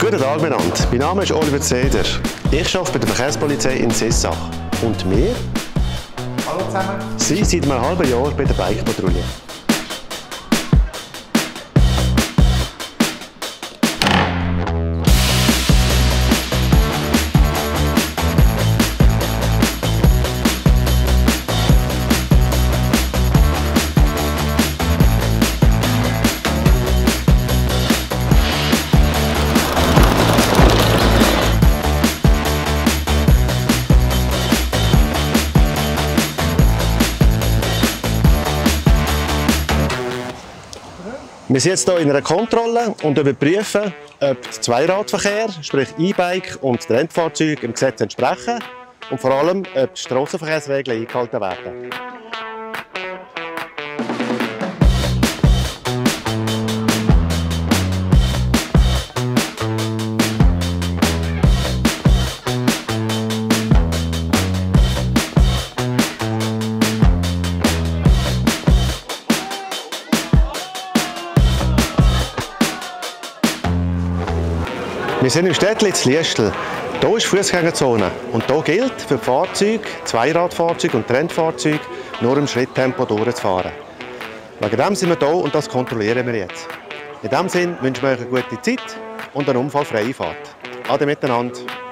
Guten Tag miteinander. Mein Name ist Oliver Zeder. Ich arbeite bei der Verkehrspolizei in Sissach. Und wir? Hallo zusammen. Sie seit einem halben Jahr bei der Bike-Patrouille. Wir sind jetzt hier in einer Kontrolle und überprüfen, ob der Zweiradverkehr, sprich E-Bike und Rennfahrzeuge dem Gesetz entsprechen und vor allem, ob die Strassenverkehrsregeln eingehalten werden. Wir sind im Städtli in Liestel. Hier ist Fußgängerzone und hier gilt für Fahrzeuge, Zweiradfahrzeuge und Rennfahrzeuge nur im Schritttempo durchzufahren. Wegen dem sind wir hier und das kontrollieren wir jetzt. In diesem Sinne wünschen wir euch eine gute Zeit und eine unfallfreie Fahrt. Ade miteinander.